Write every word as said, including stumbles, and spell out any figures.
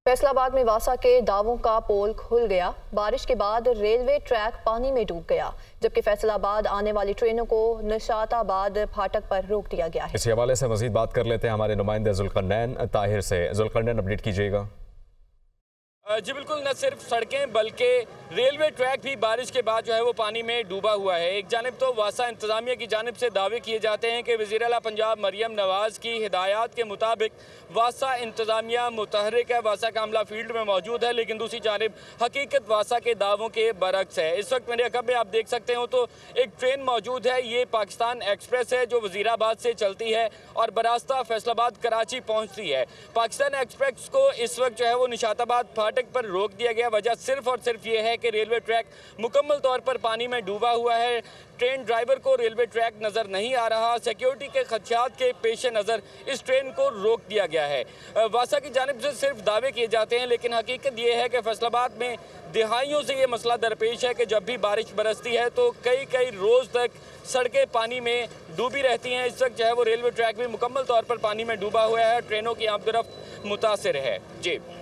फैसलाबाद में वासा के दावों का पोल खुल गया। बारिश के बाद रेलवे ट्रैक पानी में डूब गया, जबकि फैसलाबाद आने वाली ट्रेनों को निशाताबाद फाटक पर रोक दिया गया है। इसी हवाले से मजीद बात कर लेते हैं हमारे नुमाइंदे जुल्करनैन ताहिर से। जुल्करनैन, अपडेट कीजिएगा। जी बिल्कुल, न सिर्फ सड़कें बल्कि रेलवे ट्रैक भी बारिश के बाद जो है वो पानी में डूबा हुआ है। एक जानिब तो वासा इंतजामिया की जानिब से दावे किए जाते हैं कि वज़ीर आला पंजाब मरियम नवाज़ की हिदायत के मुताबिक वासा इंतजामिया मुतहरिक है, वासा का अमला फील्ड में मौजूद है, लेकिन दूसरी जानिब हकीकत वासा के दावों के बरक्स है। इस वक्त मेरे अकब में आप देख सकते हो तो एक ट्रेन मौजूद है, ये पाकिस्तान एक्सप्रेस है जो वज़ीराबाद से चलती है और बरास्ता फैसलाबाद कराची पहुँचती है। पाकिस्तान एक्सप्रेस को इस वक्त जो है वो निशाताबाद फाटक पर रोक दिया गया। वजह सिर्फ और सिर्फ ये है कि रेलवे ट्रैक मुकम्मल तौर पर पानी में डूबा हुआ है। ट्रेन ड्राइवर को रेलवे ट्रैक नज़र नहीं आ रहा। सिक्योरिटी के खदशात के पेश नज़र इस ट्रेन को रोक दिया गया है। वासा की जानिब से सिर्फ दावे किए जाते हैं, लेकिन हकीकत ये है कि फैसलाबाद में दिहाइयों से ये मसला दरपेश है कि जब भी बारिश बरसती है तो कई कई रोज़ तक सड़कें पानी में डूबी रहती हैं। इस वक्त जो है वो रेलवे ट्रैक भी मुकम्मल तौर पर पानी में डूबा हुआ है, ट्रेनों की आमदरफ्त मुतासिर है। जी।